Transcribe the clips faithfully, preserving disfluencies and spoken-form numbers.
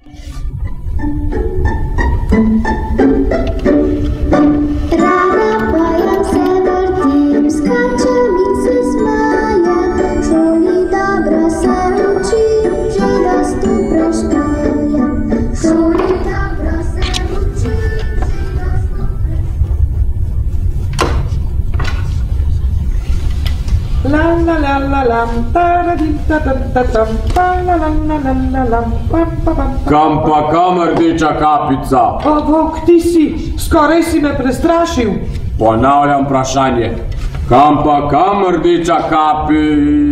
Kam pa kam, rdeča kapica? O, Volk, ti si, skoraj si me prestrašil. Ponavljam vprašanje. Kam pa kam, rdeča kapi?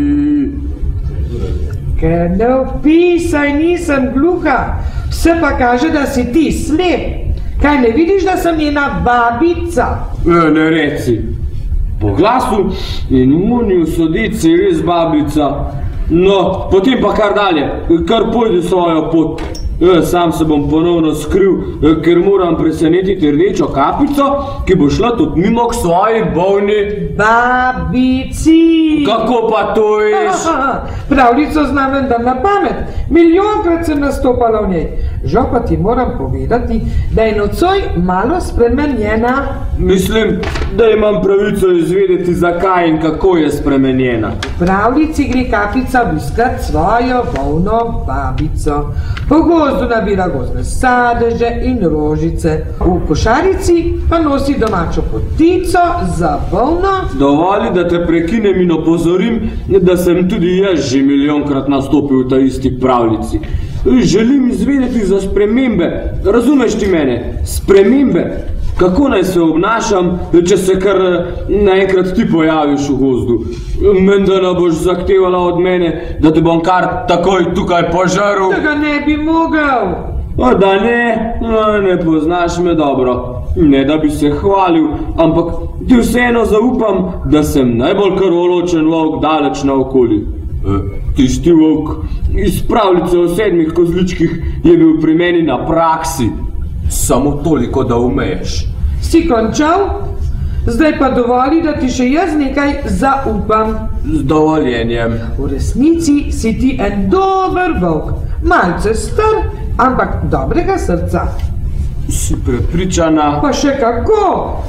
Ker ne vpisaj, nisem gluha. Vse pa kaže, da si ti slep. Kaj ne vidiš, da sem njena babica? E, ne reci. Po glasu in munju sodici res babica. No, potem pa kar dalje, kar pojdi svojo pot. E, sam se bom ponovno skril, e, ker moram presenetiti rdečo kapico, ki bo šla tudi mimo k svoji bolni babici. Kako pa to veš? Pravljico znam vendar na pamet. Milijonkrat sem nastopala v njej. Žal pa ti moram povedati, da je nocoj malo spremenjena. Mislim, da imam pravico izvedeti, zakaj in kako je spremenjena. V pravljici gre kapica obiskat svojo bolno babico. Po gozdu nabira gozdne sadeže in rožice. V košarici pa nosi domačo potico za bolno. Dovoli, da te prekinem in opozorim, da sem tudi jaz že milijonkrat nastopil v ta isti pravljici. Želim izvedeti za spremembe. Razumeš ti mene? Spremembe. Kako naj se obnašam, če se kar naenkrat ti pojaviš v gozdu? Menda ne boš zahtevala od mene, da te bom kar takoj tukaj požaril? Da ga ne bi mogel. O, da ne? No, ne poznaš me dobro. Ne da bi se hvalil, ampak ti vseeno zaupam, da sem najbolj krvoločen volk daleč naokoli. Tisti volk iz pravljice o sedmih kozličkih je bil pri meni na praksi. Samo toliko, da umeješ. Si končal? Zdaj pa dovoli, da ti še jaz nekaj zaupam. Z dovoljenjem. V resnici si ti en dober volk. Malce star, ampak dobrega srca. Si prepričana? Pa še kako?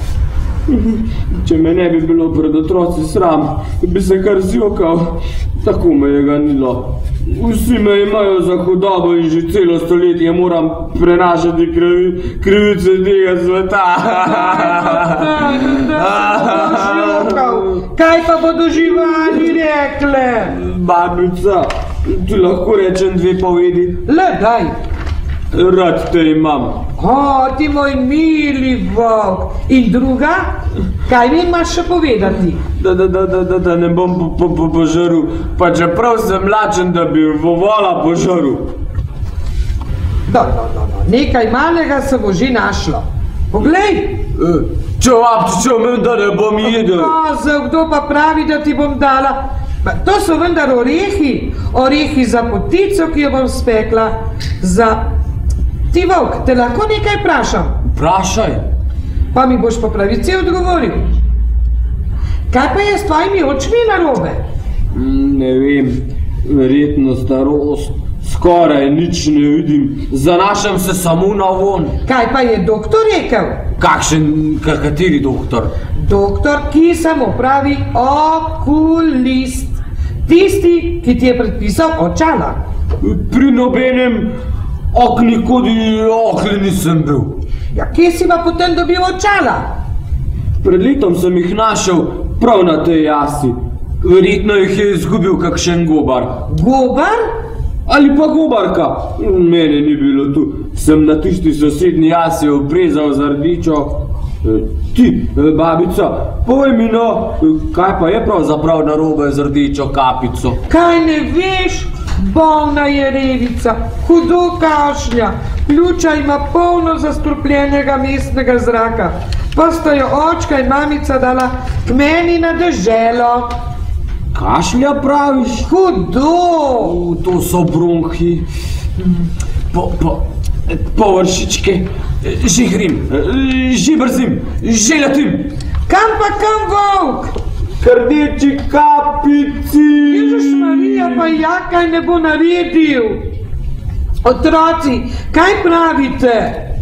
Če me ne bi bilo pred otroci sram, bi se kar zjokal. Tako me je ganilo. Vsi me imajo za hudobo in že celo stoletje moram prenašati krivi, krivice tega sveta. Kaj pa bodo živali rekle? Babica, ti lahko rečem dve povedi? Le, daj. Rad te imam. O, ti moj mili volk. In druga? Kaj mi imaš še povedati? Da, da, da, da, da, da ne bom po, po, po, požaril, pa čeprav sem lačen, da bi vovala požaril. Da, da, da, da, nekaj malega se bo že našlo. Poglej. E, čevap, če omen, da ne bom jedel. Kozel, kdo pa pravi, da ti bom dala? Pa, to so vendar orehi. Orehi za potico, ki jo bom spekla. Za... Ti volk, te lahko nekaj vprašam? Vprašaj. Pa mi boš po pravici odgovoril. Kaj pa je s tvojimi očmi narobe? Ne vem, verjetno starost. Skoraj nič ne vidim. Zanašam se samo na von. Kaj pa je doktor rekel? Kakšen, kateri doktor? Doktor, ki samo pravi okulist. Tisti, ki ti je predpisal očala. Pri nobenem oknikodi okli nisem bil. Ja, kje si pa potem dobil očala? Pred letom sem jih našel prav na tej jasi. Verjetno jih je izgubil kakšen gobar. Gobar? Ali pa gobarka. Mene ni bilo tu. Sem na tisti sosednji jasi oprezal za rdečo. Ti, babica, povej mi no, kaj pa je pravzaprav narobe z rdečo kapico? Kaj ne veš? Bolna je revica, hudo kašlja, pljuča ima polno zastrupljenega mestnega zraka. Pa sta jo očka in mamica dala k meni na deželo. Kašlja praviš? Hudo! U, to so bronhi. Po, po, površičke, že hrim, že brzim, že letim. Kam pa kam, volk? K rdeči kapici. Ježuš Marija, pa ja kaj ne bo naredil. Otroci, kaj pravite?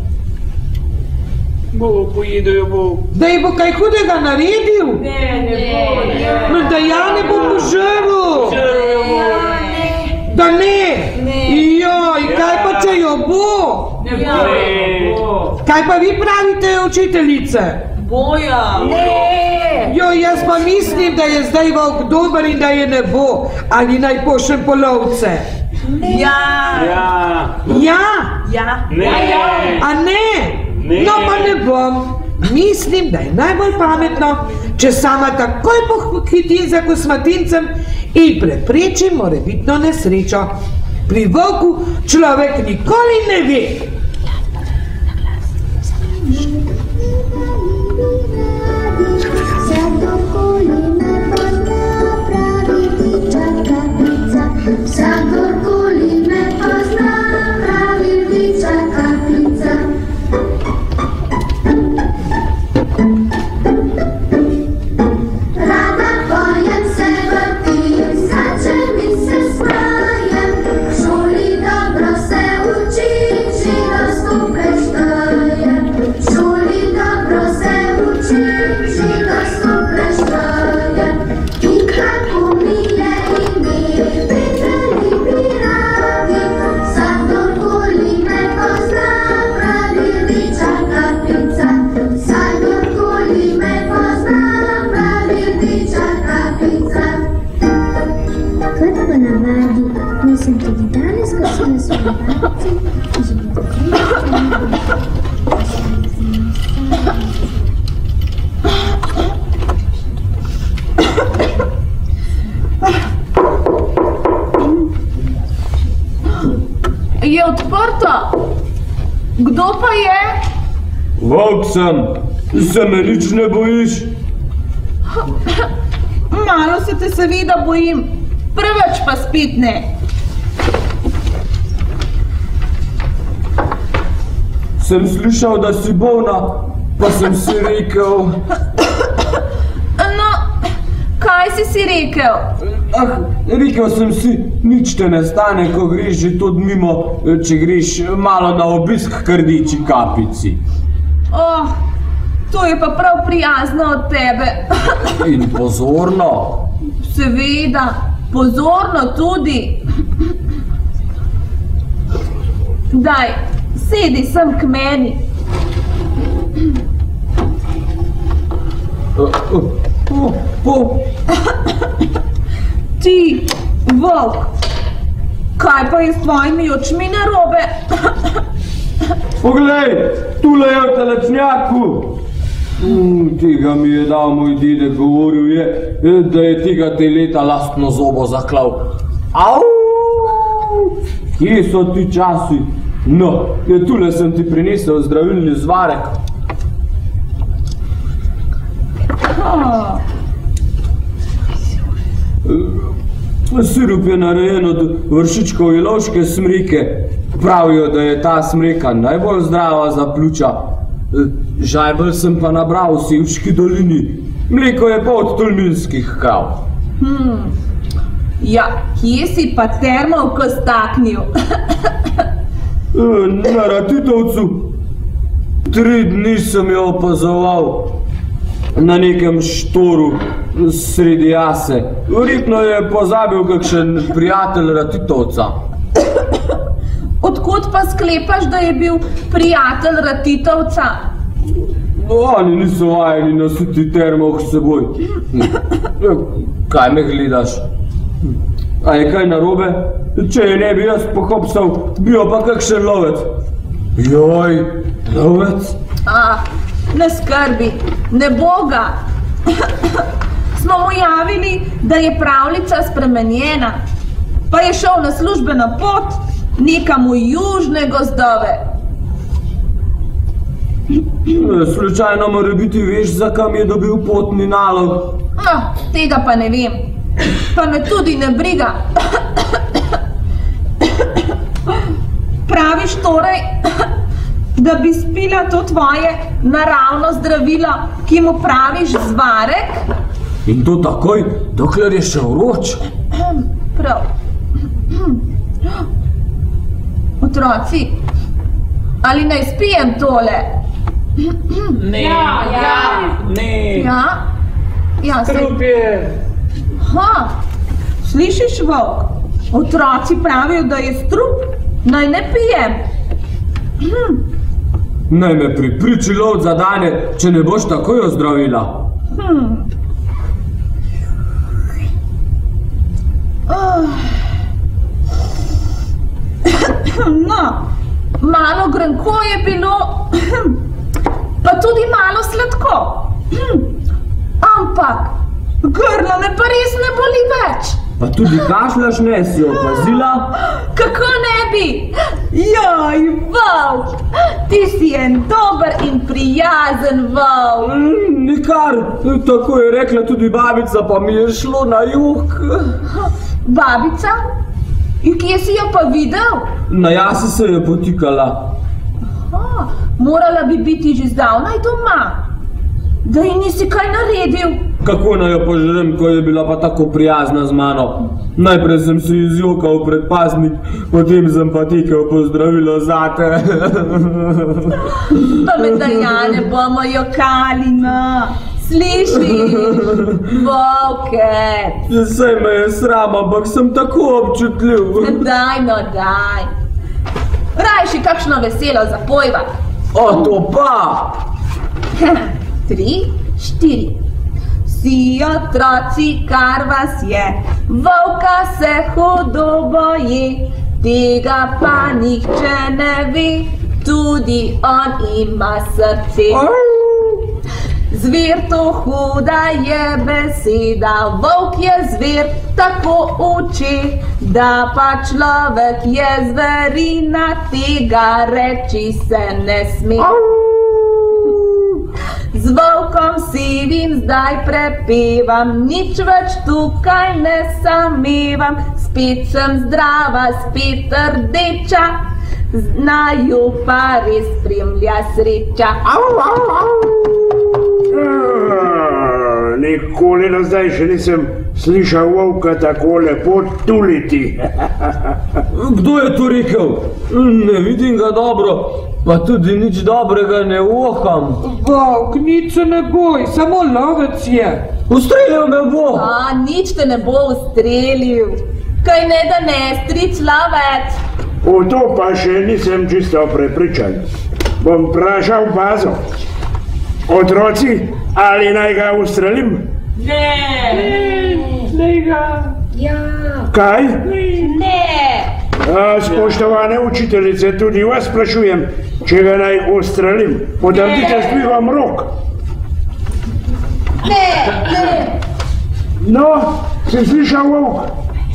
Bo, pojedajo bo. Da ji bo kaj hudega naredil? Ne, ne bo, ne. No, da ja ne bo požrl. Žrjo bo. Da ne? Joj, kaj pa če jo bo? Ne bo. Kaj pa vi pravite, učiteljice? Boja. Ne. Jo, jaz pa mislim, da je zdaj volk dober in da je ne bo. Ali naj pošljem polovce? Ja. Ja. Ja? Ja. Ne. A ne? Ne. No pa ne bom. Mislim, da je najbolj pametno, če sama takoj pohitim za kosmatincem in preprečim morebitno nesrečo. Pri volku človek nikoli ne ve. Vsakorkoli me pozna, pravi rdiča kapljica. Rada pojem, se vrtim, skačem in se smajem. V šoli dobro se učim, živo skupaj štejem. V šoli dobro se učim, živo skupaj štejem. In kako mi je ime, prijatelji piravi, vsakorkoli me pozna, pravi rdiča kapljica. Vsakorkoli me pozna, pravi rdiča kapljica. Kot po navadi, nisem tudi danes kosila svoje babice, že bo Je odprto. Kdo pa je? Volk sem, se me nič ne bojiš? Malo se te seveda bojim, preveč pa spet ne. Sem slišal, da si bolna, pa sem si rekel... No, kaj si si rekel? Ah, rekel sem si, nič te ne stane, ko greš že tudi mimo, če greš malo na obisk k rdeči kapici. Oh, to je pa prav prijazno od tebe. In pozorno. Seveda, pozorno tudi. Daj, sedi sem k meni. Uh, uh, uh, uh. Ti, volk, kaj pa je s tvojimi očmi narobe? Poglej, tule je v telečnjaku. Mm, tega mi je dal moj dedek, govoril je, da je tega te leta lastno zobo zaklal. Au! Kje so ti časi? No, tule sem ti prinesel zdravilni zvarek. Oh. Sirup je narejen od vršičkov jelovške smreke. Pravijo, da je ta smreka najbolj zdrava za pljuča. Žajbelj sem pa nabral v Sevški dolini. Mleko je pa od tolminskih krav. Hmm. Ja, kje si pa termovko staknil? Na Ratitovcu. Tri dni sem jo opazoval. Na nekem štoru sredi jase. Verjetno je pozabil kakšen prijatelj Ratitovca. Odkud pa sklepaš, da je bil prijatelj Ratitovca? Oni niso vajeni nositi termovk s seboj. Kaj me gledaš? A je kaj narobe? Če je ne bi jaz pohopsal, bi jo pa kakšen lovec. Joj, lovec? Ah, ne skrbi, ne bo ga. Smo mu javili, da je pravljica spremenjena, pa je šel na službeno pot nekam v južne gozdove. Slučajno mora biti veš, za kam je dobil potni nalog. No, tega pa ne vem, pa me tudi ne briga. Praviš torej, da bi spila to tvoje naravno zdravilo, ki mu praviš zvarek? In to takoj, dokler je še vroč. Prav. Otroci, ali naj spijem tole? Ne. Ja, ja. Ne. Ja? Ja, saj... Strup je. Ha, slišiš, Volk? Otroci pravijo, da je strup, naj ne pijem. Hm. Naj me pripriči lovc zadane, če ne boš takoj ozdravila. Hm. Oh. No, malo grenko je bilo, pa tudi malo sladko. Ampak grlo me pa res ne boli več. Pa tudi kašljaš ne, si opazila? Kako ne bi? Joj, Volk, ti si en dober in prijazen Volk. Mm, nikar, tako je rekla tudi babica, pa mi je šlo na jug. Babica? In kje si jo pa videl? Na jasi se je potikala. Aha, morala bi biti že zdavnaj doma. Da ji nisi kaj naredil. Kako naj jo poželim, ko je bila pa tako prijazna z mano? Najprej sem se izjokal pred pasnik, potem sem pa tekel pozdravilo zate. Pa me da ja ne bomo jokali, no. Slišiš? Volkec. Saj me je sram, ampak sem tako občutljiv. Daj, no daj. Rajši kakšno veselo zapojva. O, to pa! Tri, štiri. Vsi otroci, kar vas je, volka se hudo boji, tega pa nihče ne ve, tudi on ima srce. Zver to huda je beseda, volk je zver, tako uči, da pa človek je zverina, tega reči se ne sme. Z volkom sivim zdaj prepevam, nič več tukaj ne samevam, spet sem zdrava, spet rdeča, znaju pa res spremlja sreča. Au, au, au. Nikoli do zdaj še nisem slišal volka tako lepo tuliti. Kdo je to rekel? Ne vidim ga dobro, pa tudi nič dobrega ne voham. Volk, nič se ne boj, samo lovec je. Ustrelil me bo. A, nič te ne bo ustrelil. Kaj ne da ne, stric lovec. V to pa še nisem čisto prepričan. Bom vprašal bazo. Otroci, ali naj ga ustrelim? Ne. Ne ga. Ja. Kaj? Ne. A, spoštovane učiteljice, tudi vas sprašujem, če ga naj ustrelim. Potrdite s dvigom rok. Ne. Ne. No, si slišal volk?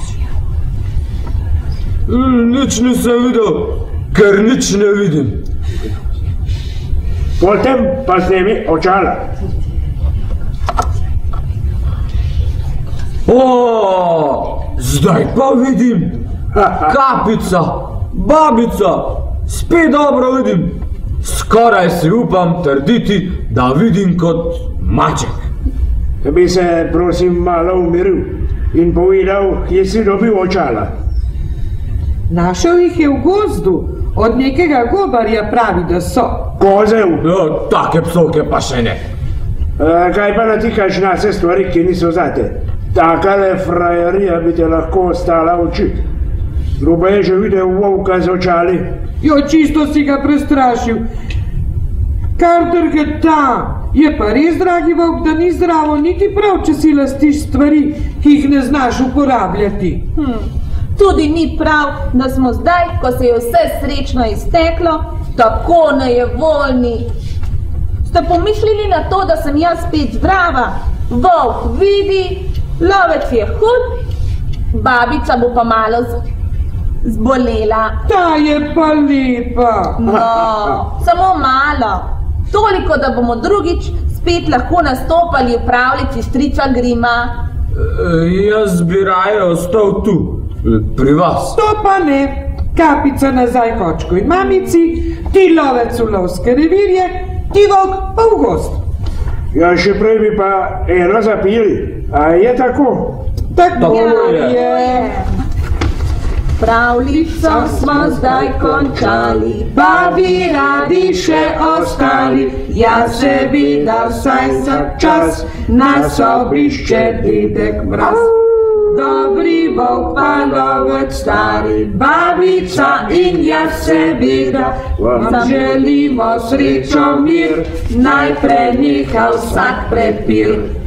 Mm, nič nisem videl, ker nič ne vidim. Potem pa snemi očala. O, zdaj pa vidim. Kapica, babica, spet dobro vidim. Skoraj si upam trditi, da vidim kot maček. Bi se, prosim, malo umiril in povedal, kje si dobil očala. Našel jih je v gozdu, od nekega gobarja pravi, da so. Kozel. Ja, take psovke pa še ne. A, kaj pa natikaš na vse stvari, ki niso zate? Takale frajerija bi te lahko ostala oči. Groba je že videl volka z očali. Jo, čisto si ga prestrašil. Kar drgeta, je pa res, dragi volk, da ni zdravo niti prav, če si lastiš stvari, ki jih ne znaš uporabljati. Hm. Tudi ni prav, da smo zdaj, ko se je vse srečno izteklo, tako nejevoljni. Ste pomislili na to, da sem jaz spet zdrava? Volk vidi, lovec je hud, babica bo pa malo z... zbolela. Ta je pa lepa. No, samo malo. Toliko, da bomo drugič spet lahko nastopali v pravljici strica Grima. E, jaz bi raje ostal tu, pri vas. To pa ne. Kapica nazaj kočko in mamici, ti lovec v lovske revirje, ti volk pa v gost. Ja, še prej bi pa eno zapili. A je tako? Tako Tako je. je. Pravljico smo zdaj končali, Babi radi še ostali, jaz seveda vsaj za čas, nas obišče dedek Mraz. Dobri volk pa lovec stari, babica in jaz seveda, vam želimo srečo mir, naj preneha vsak prepir.